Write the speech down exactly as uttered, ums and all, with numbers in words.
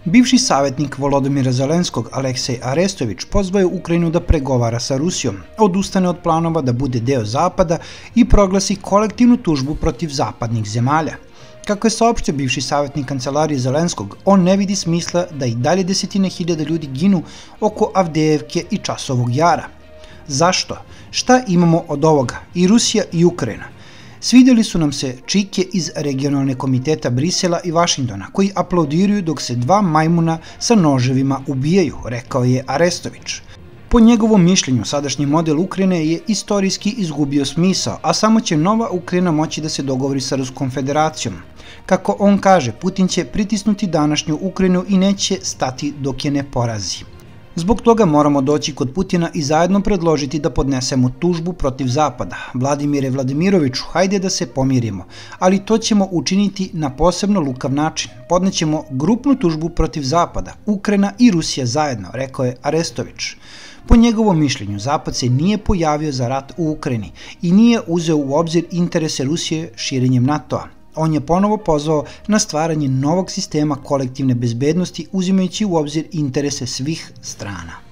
Bivši savjetnik Volodymyra Zelenskog, Aleksej Arestović, pozvao je Ukrajinu da pregovara sa Rusijom, odustane od planova da bude deo Zapada i proglasi kolektivnu tužbu protiv zapadnih zemalja. Kako je saopštio bivši savjetnik kancelarije Zelenskog, on ne vidi smisla da i dalje desetine hiljada ljudi ginu oko Avdejevke i Časovog Jara. Zašto? Šta imamo od ovoga? I Rusija i Ukrajina. Svidjeli su nam se čike iz regionalne komiteta Brisela i Vašingtona, koji aplaudiraju dok se dva majmuna sa noževima ubijaju, rekao je Arestović. Po njegovom mišljenju, sadašnji model Ukrajine je istorijski izgubio smisao, a samo će nova Ukrajina moći da se dogovori sa Ruskom federacijom. Kako on kaže, Putin će pritisnuti današnju Ukrajinu i neće stati dok je ne porazi. Zbog toga moramo doći kod Putina i zajedno predložiti da podnesemo tužbu protiv Zapada. Vladimire Vladimiroviću, hajde da se pomirimo, ali to ćemo učiniti na posebno lukav način. Podnećemo grupnu tužbu protiv Zapada, Ukrajina i Rusija zajedno, rekao je Arestović. Po njegovom mišljenju, Zapad se nije pojavio za rat u Ukrajini i nije uzeo u obzir interese Rusije širenjem NATO-a. On je ponovo pozvao na stvaranje novog sistema kolektivne bezbednosti uzimajući u obzir interese svih strana.